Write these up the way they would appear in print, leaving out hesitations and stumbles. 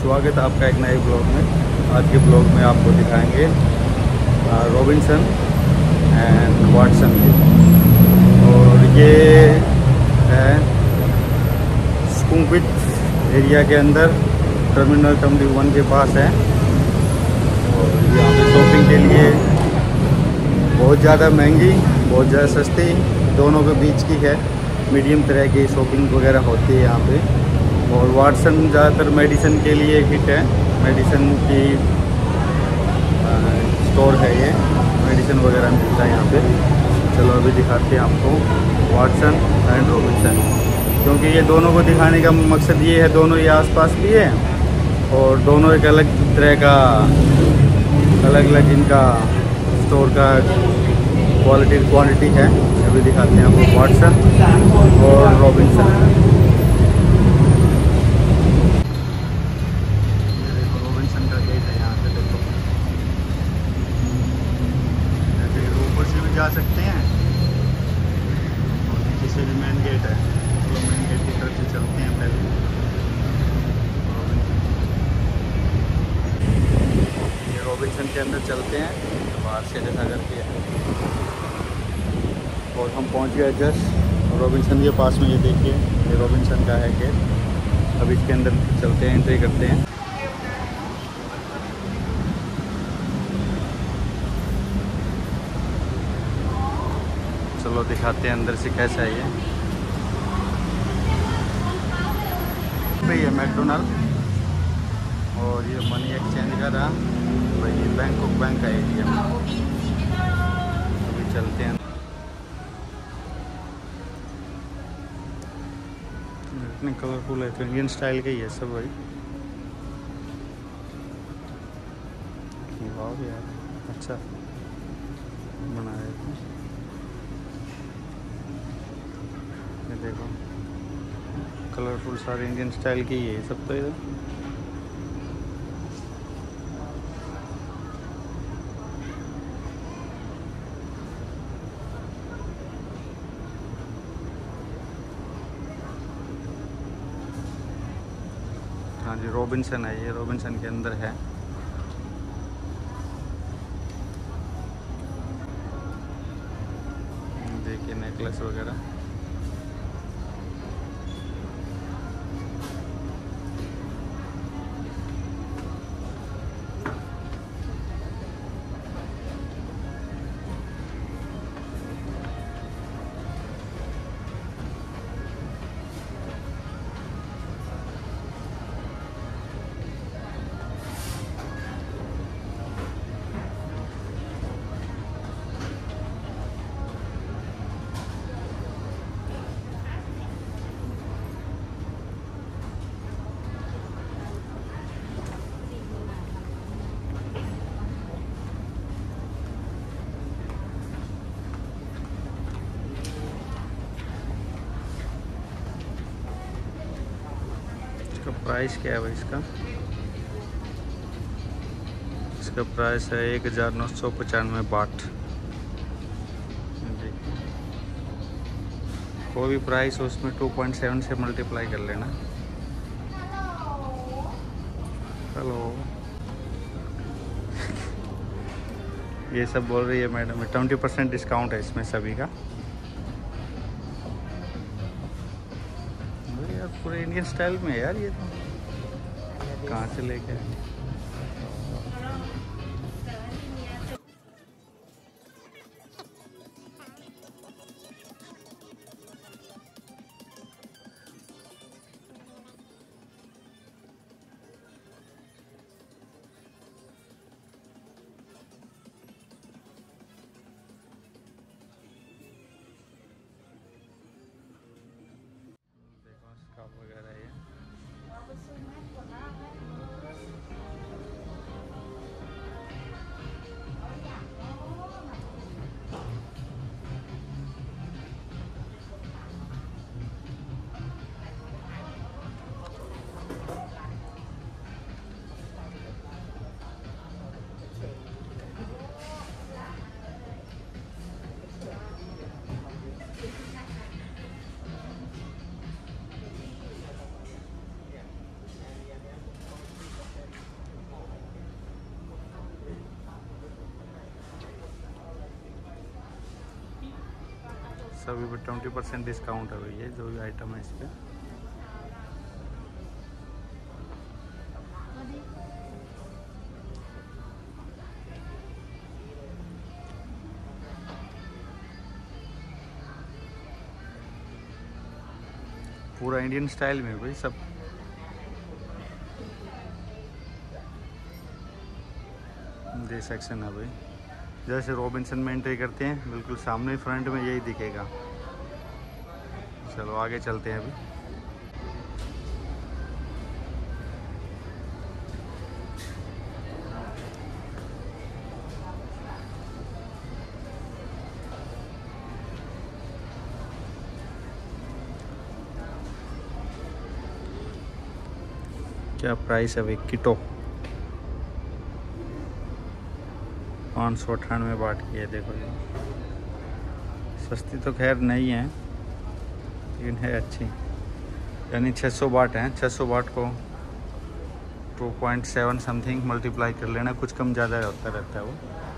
स्वागत है आपका एक नए ब्लॉग में। आज के ब्लॉग में आपको दिखाएंगे रॉबिन्सन एंड वाटसन और ये है सुखुमविट एरिया के अंदर टर्मिनल 21 के पास है। और यहाँ पे शॉपिंग के लिए बहुत ज़्यादा महंगी, बहुत ज़्यादा सस्ती, दोनों के बीच की है। मीडियम तरह की शॉपिंग वगैरह होती है यहाँ पे। और वाटसन ज़्यादातर मेडिसिन के लिए हिट है, मेडिसिन की स्टोर है ये, मेडिसिन वगैरह मिलता है यहाँ पे। चलो अभी दिखाते हैं आपको वाटसन एंड रॉबिन्सन, क्योंकि ये दोनों को दिखाने का मकसद ये है, दोनों ये आसपास भी है और दोनों एक अलग तरह का, अलग अलग इनका स्टोर का क्वांटिटी है। अभी दिखाते हैं आपको वाटसन और रॉबिन्सन। रॉबिन्सन का गेट है, यहाँ से देखो, जैसे ऊपर से भी जा सकते हैं और नीचे से भी मेन गेट है। तो मेन गेट की तरफ से चलते हैं पहले। ये रॉबिन्सन के अंदर चलते हैं, बाहर से देखा करके है। और हम पहुंच गए जस्ट रॉबिन्सन के पास में। ये देखिए, ये रॉबिन्सन का है गेट। अब इसके अंदर चलते हैं, एंट्री करते हैं। चलो दिखाते हैं अंदर से कैसा है ये। ये मैकडोनल्ड और ये मनी एक्सचेंज का रहा भाई, ये बैंकॉक बैंक का एरिया। अभी चलते हैं। इतने कलरफुल है, तो इंडियन स्टाइल का ही है सब भाई। वाह यार, अच्छा बनाया है। ये देखो, कलरफुल सारे इंडियन स्टाइल की ही है सब तो इधर। हाँ जी, रॉबिन्सन है, ये रॉबिन्सन के अंदर है। देखिए नेकलेस वगैरह। प्राइस क्या है भाई इसका? इसका प्राइस है 1995 बाट। कोई भी प्राइस हो उसमें 2.7 से मल्टीप्लाई कर लेना। हेलो ये सब बोल रही है मैडम, 20% डिस्काउंट है इसमें सभी का। यार पूरे इंडियन स्टाइल में है यार, ये तो कहाँ से लेके आए। देखो स्कार्फ वगैरह है। सभी पे 20% डिस्काउंट है भैया, जो भी आइटम है इस पर। पूरा इंडियन स्टाइल में भाई सब। ये सेक्शन है भाई, जैसे रॉबिन्सन में एंट्री करते हैं बिल्कुल सामने फ्रंट में यही दिखेगा। चलो आगे चलते हैं अभी। क्या प्राइस है भाई? किटो 598 बाट की है। देखो ये सस्ती तो खैर नहीं है, लेकिन है अच्छी। यानी 600 बाट है। 600 बाट को 2.7 समथिंग मल्टीप्लाई कर लेना, कुछ कम ज़्यादा होता रहता है वो।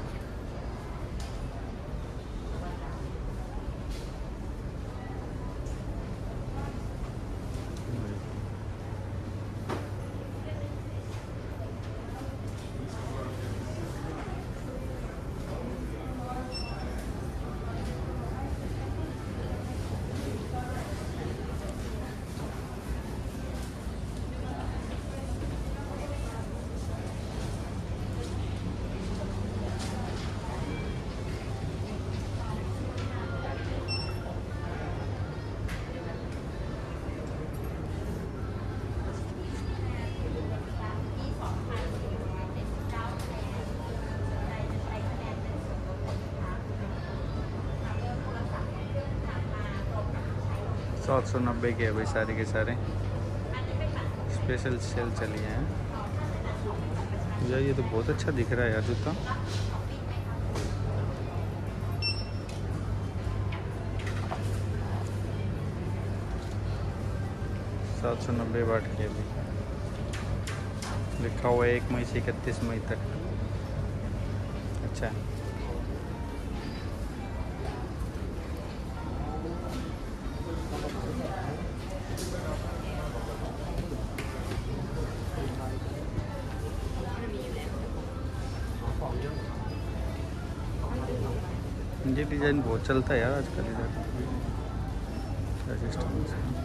सात 790 के है भाई सारे के सारे। स्पेशल सेल चली है यार। ये तो बहुत अच्छा दिख रहा है यार जूता। $790 बाट के भी लिखा हुआ है 1 मई से 31 मई तक। अच्छा है। ये डिज़ाइन बहुत चलता है यार आजकल इधर। क्या सिस्टम है?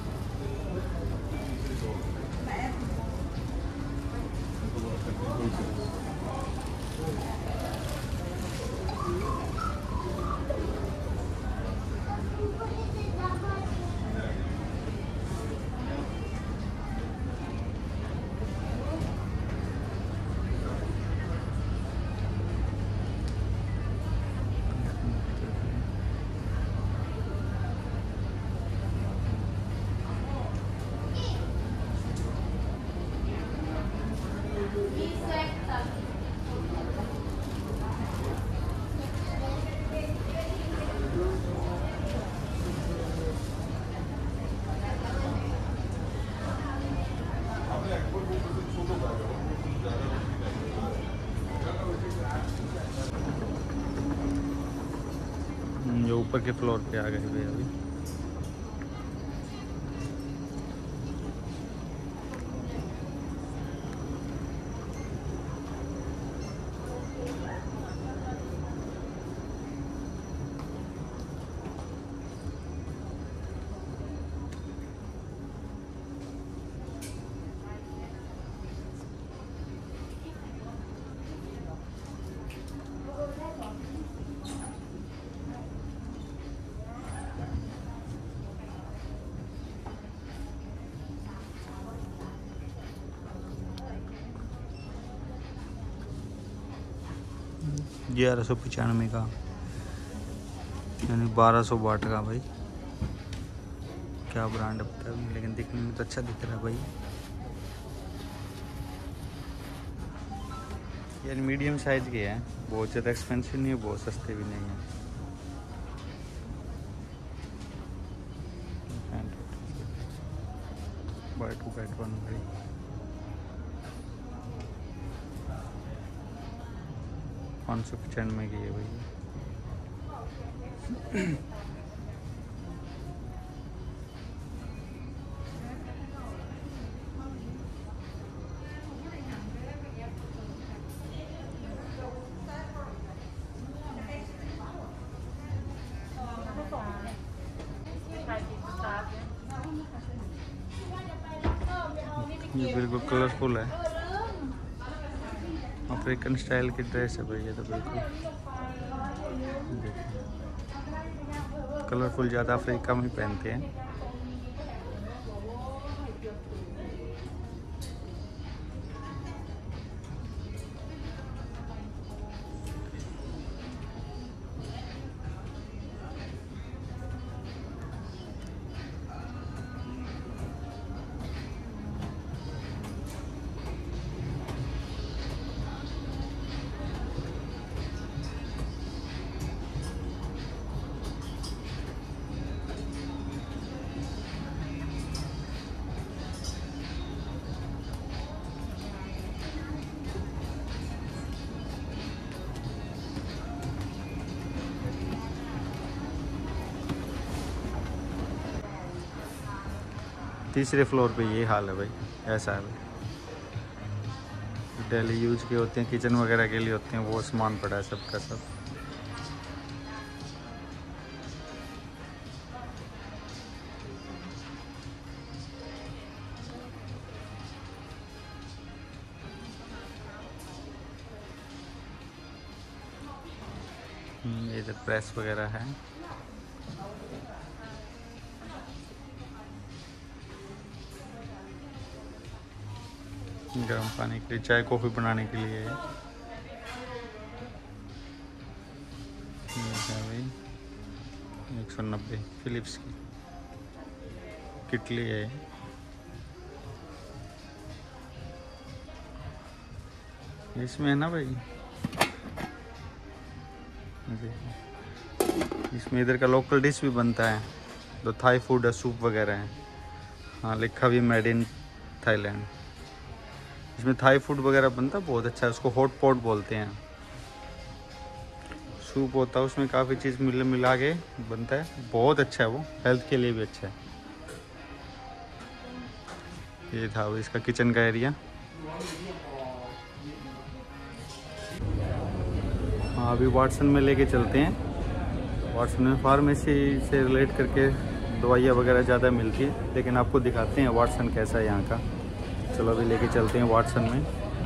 जो ऊपर के फ्लोर पे आ गए हुए अभी। $1195 का, यानी 1200 वाट का भाई। क्या ब्रांड है पता नहीं, लेकिन दिखने में तो अच्छा दिख रहा है भाई। यानी मीडियम साइज़ के हैं, बहुत ज़्यादा एक्सपेंसिव नहीं है, बहुत सस्ते भी नहीं है। बाय 2 गेट 1 भाई। $595 की है भाई। ये बिल्कुल कलरफुल है, अफ्रीकन स्टाइल की ड्रेस है भाई ये तो बिल्कुल। देखिए कलरफुल ज़्यादा अफ्रीका में पहनते हैं। तीसरे फ्लोर पे ये हाल है भाई, ऐसा है भाई। डेली यूज के होते हैं, किचन वगैरह के लिए होते हैं, वो सामान पड़ा है सबका सब। ये इधर प्रेस वगैरह है। गर्म पानी के लिए, चाय कॉफ़ी बनाने के लिए है भाई। 190 फिलिप्स की किटली है। इसमें है ना भाई, इसमें इधर का लोकल डिश भी बनता है, तो थाई फूड है, सूप वगैरह है। हाँ लिखा भी मेड इन थाईलैंड। इसमें थाई फूड वगैरह बनता है, बहुत अच्छा है, उसको हॉट पॉट बोलते हैं। सूप होता है उसमें, काफ़ी चीज़ मिला के बनता है, बहुत अच्छा है वो, हेल्थ के लिए भी अच्छा है। ये था वो इसका किचन का एरिया। हाँ अभी वाटसन में लेके चलते हैं। वाटसन में फार्मेसी से रिलेट करके दवाइयाँ वगैरह ज़्यादा मिलती है, लेकिन आपको दिखाते हैं वाटसन कैसा है यहाँ का। चलो अभी लेके चलते हैं वाटसन में।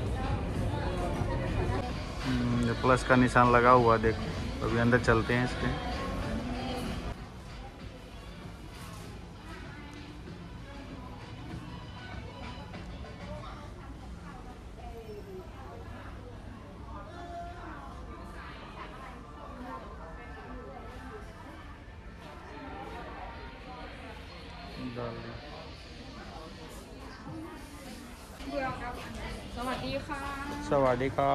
प्लस का निशान लगा हुआ देखो, अभी अंदर चलते हैं इसके। डाल दिया। สวัสดีค่ะสวัสดีครับ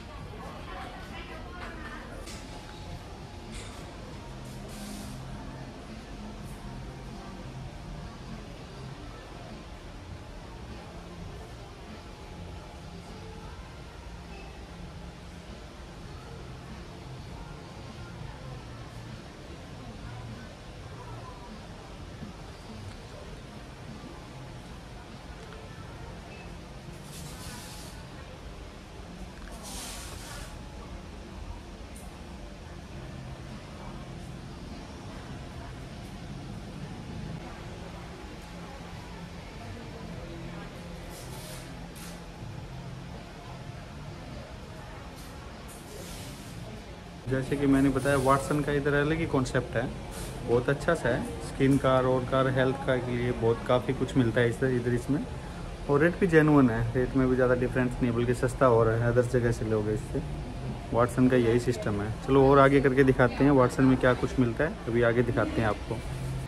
जैसे कि मैंने बताया वाटसन का इधर अलग ही कॉन्सेप्ट है, बहुत अच्छा सा है। स्किन का, रोड का, हेल्थ का के लिए बहुत काफ़ी कुछ मिलता है इधर इसमें। और रेट भी जेन्युइन है, रेट में भी ज़्यादा डिफरेंस नहीं, बल्कि सस्ता हो रहा है अदर जगह से लोगे इससे। वाटसन का यही सिस्टम है। चलो और आगे करके दिखाते हैं वाटसन में क्या कुछ मिलता है, अभी आगे दिखाते हैं आपको।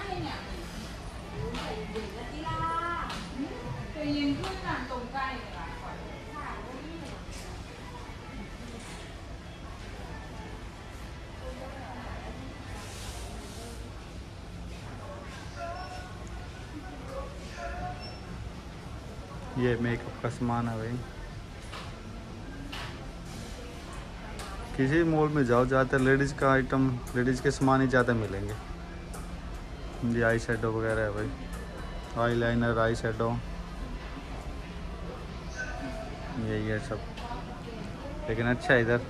ये मेकअप का सामान है भाई। किसी मॉल में जाओ, ज़्यादातर लेडीज़ का आइटम, लेडीज़ के सामान ही ज़्यादा मिलेंगे। ये आई शेडो वगैरह है भाई, आई लाइनर, आई शेडो, यही है सब। लेकिन अच्छा है इधर,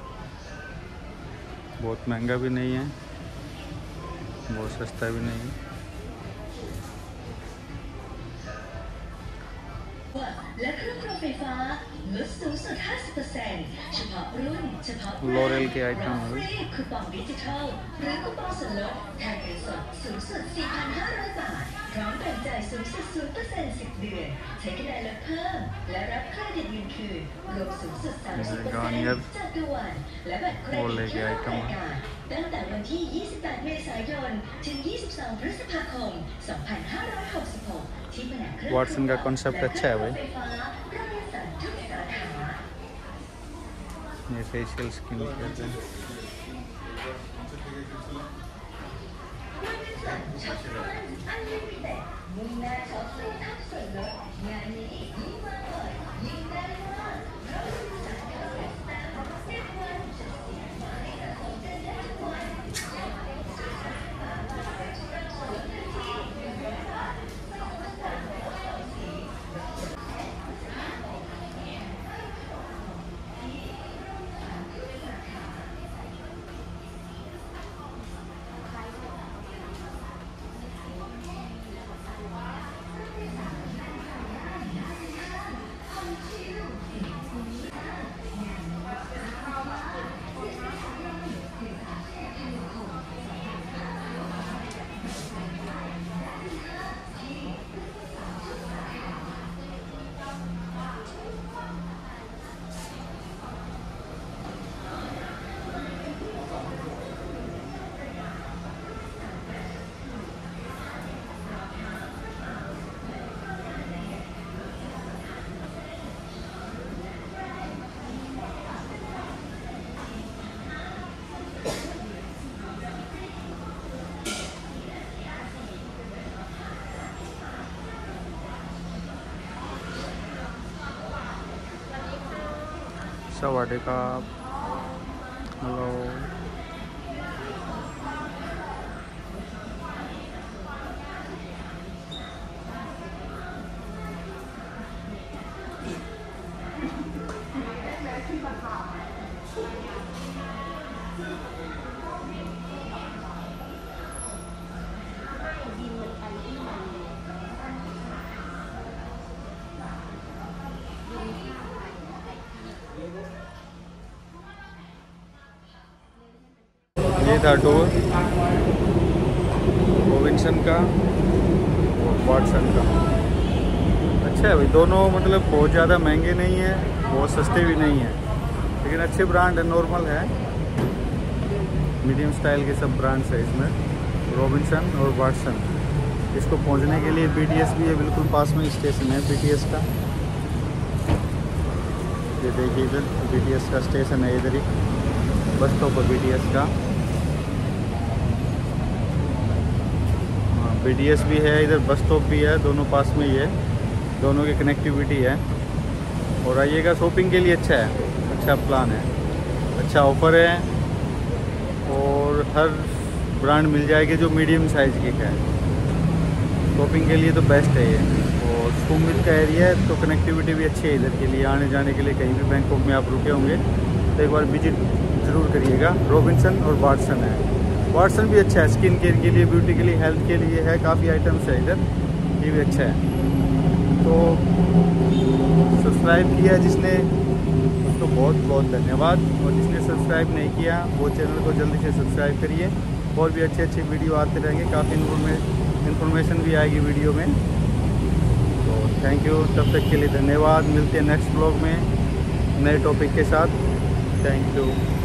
बहुत महंगा भी नहीं है, बहुत सस्ता भी नहीं है। लॉरेल के आइटम है। गार्नियर वो लेके आइटम है। ตั้งแต่วันที่ 28 เมษายน ถึง 22 พฤษภาคม 2566 ที่แผนกเครื่อง वॉटसन का कॉन्सेप्ट अच्छा है भाई। ये फेशियल स्किन केयर है। सवारी का हेलो। ये था टूर रोबिन्सन का और वॉटसन का। अच्छा है भाई, दोनों मतलब बहुत ज़्यादा महंगे नहीं है, बहुत सस्ते भी नहीं है, लेकिन अच्छे ब्रांड है, नॉर्मल है, मीडियम स्टाइल के सब ब्रांड्स है इसमें, रोबिन्सन और वॉटसन। इसको पहुंचने के लिए BTS भी है, बिल्कुल पास में स्टेशन है BTS का। ये देखिए इधर BTS का स्टेशन है, इधर ही बस स्टॉप है BTS का। BTS भी है इधर, बस स्टॉप भी है, दोनों पास में ही है, दोनों की कनेक्टिविटी है। और आइएगा, शॉपिंग के लिए अच्छा है, अच्छा प्लान है, अच्छा ऑफर है, और हर ब्रांड मिल जाएगी जो मीडियम साइज़ की है। शॉपिंग के लिए तो बेस्ट है ये। और सुखमविल का एरिया है तो कनेक्टिविटी भी अच्छी है इधर के लिए, आने जाने के लिए। कहीं भी बैंकॉक में आप रुके होंगे तो एक बार विजिट ज़रूर करिएगा। रोबिन्सन और वॉटसन है। वॉटसन भी अच्छा है, स्किन केयर के लिए, ब्यूटी के लिए, हेल्थ के लिए है, काफ़ी आइटम्स है इधर, ये भी अच्छा है। तो सब्सक्राइब किया जिसने, उसको बहुत बहुत धन्यवाद, और जिसने सब्सक्राइब नहीं किया वो चैनल को जल्दी से सब्सक्राइब करिए। और भी अच्छे अच्छे वीडियो आते रहेंगे, काफ़ी इन्फॉर्मेशन भी आएगी वीडियो में। तो थैंक यू, तब तक के लिए धन्यवाद। मिलते हैं नेक्स्ट ब्लॉग में नए टॉपिक के साथ। Thank you.